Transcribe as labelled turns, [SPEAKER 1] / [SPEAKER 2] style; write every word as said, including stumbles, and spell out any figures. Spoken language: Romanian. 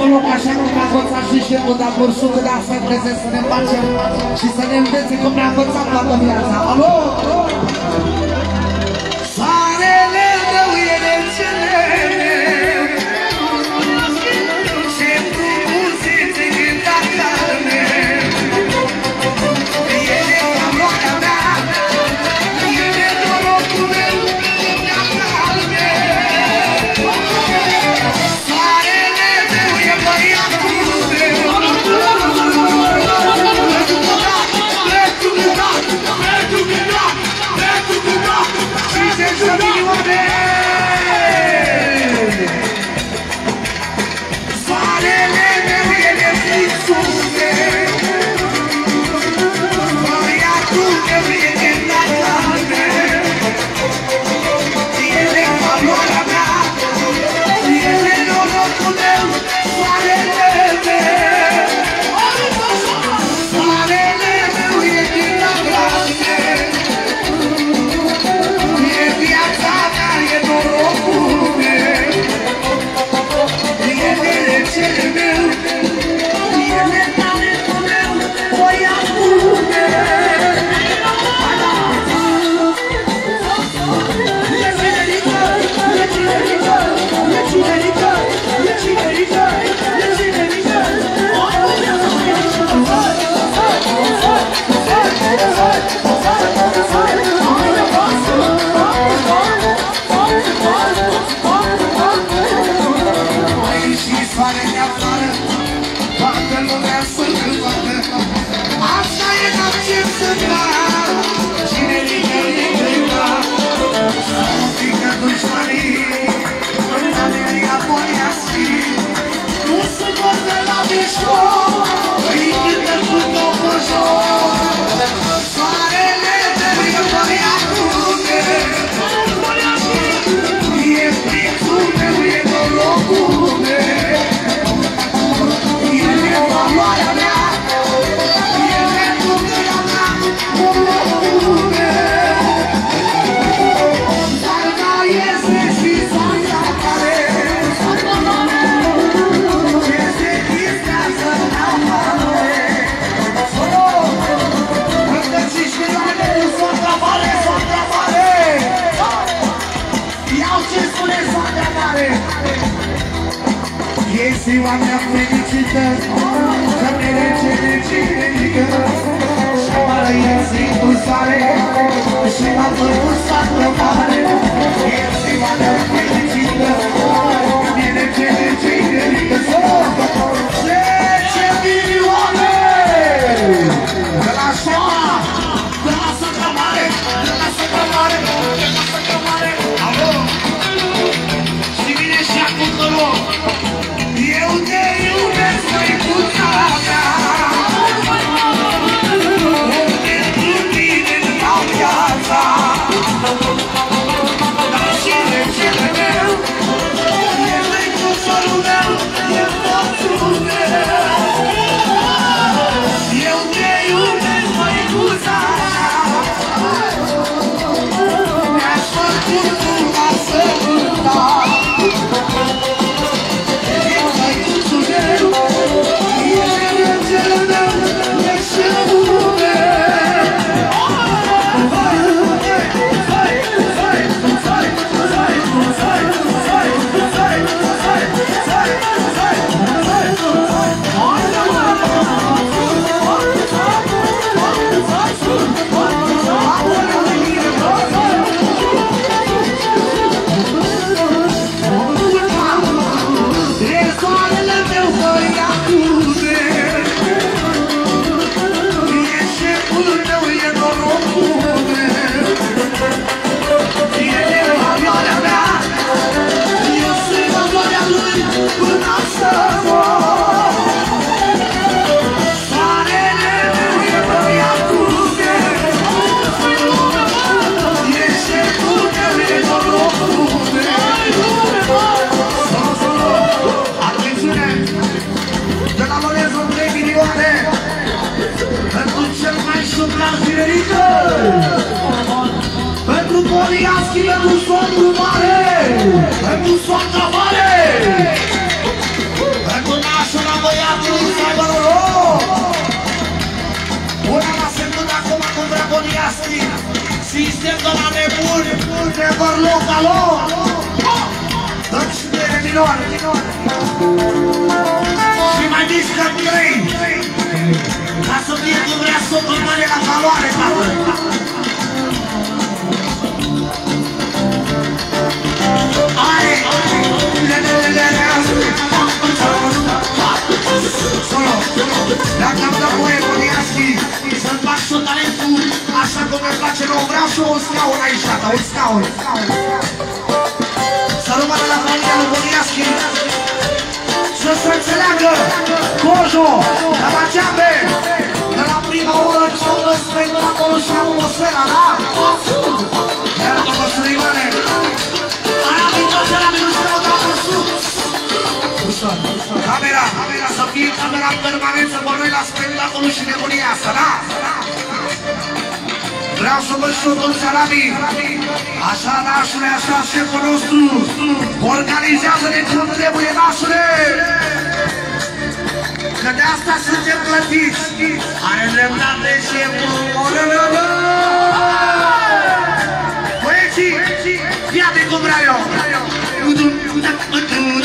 [SPEAKER 1] loc așa cum ne-a învățat și șeful, dar bursucul de asta trebuie să ne facem și să ne învețe cum ne-a învățat toată viața. Alo? Soarele meu e de cele ce frumusețe cânta carne. E de valoarea mea, e de norocul meu, cânta carne. Soarele meu e băiatul meu. Mergi cânta, mergi cânta, mergi cânta, și se șovină de soarele meu e de fixul meu. Băiatul meu e de carne. E de valoarea mea, e de norocul meu, soarele meu. Soarele meu e de carne. E viața mea, e norocul meu. E de regele meu, e de talentul meu, băiatul meu. E cinerică, e cinerică, e cinerică, e cinerică, e cinerică. Mai și soare de afară, toată lumea să cântată. Asta e n-am să fac, cinerică e greva. Să nu pică dușmanii, întâlnirii apoi asfi. Nu se vor de la mișor, îi cântă cu topă jos. Soarele meu e băiatul meu. E prințul meu, e norocul meu. E de valoarea mea, e de bucuria mea, norocul meu. Dar mai este și soarta care ce se distrează în afară. Încă cinci milioane de soarta mare, soarta mare. Iau ce spune soarta mare. E ziua mea fericită, să merge de cinerică. Și mă iese cu soare, și m-a făcut soartă mare. E ziua mea fericită, merge de cinerică. Zece milioane! De la șoa, de la soarta mare, de la soarta mare, de la soarta mare. Alo! Și vine și acum colo. Eu te iubesc, măicuța mea. Pentru tine îmi dau viața. Dar și regele meu e măicuțorul meu, e moțul meu. Eu te iubesc, măicuța mea. Mi-aș făcut urma să cânta. Pentru Poliaschi, pentru Soțul Mare, pentru Soțul Mare, pentru Naș Suntem de la nebuni, never loc, alo! Dăm și de minor. Și mai mișcă trei. Ca să fie cum vrea să o pămâne la valoare, tată. Are! Solo! Dacă îmi dă voie, Boniaschi, să-mi fac și talentul așa cum îmi place nouă, vreau și un scaun aici, tata, un scaun. Să rămână la familia lui Boniaschi, să se înțeleagă Cojo, de la Geambe, de la prima oră ce-au răspect acolo și atmosfera, da? Iar după Sărimoane, aia vintă de la minus rău, da, în sus. Camera, să fie camera permanentă cu noi la spectacolul și nebunia asta, da? Vreau să văd și eu toți arabii. Așa, nașule, așa, șeful nostru. Organizează-ne cum trebuie, nașule. Că de asta suntem plătiți. Are dreptate șeful. Băieții, ia-te cum vreau eu.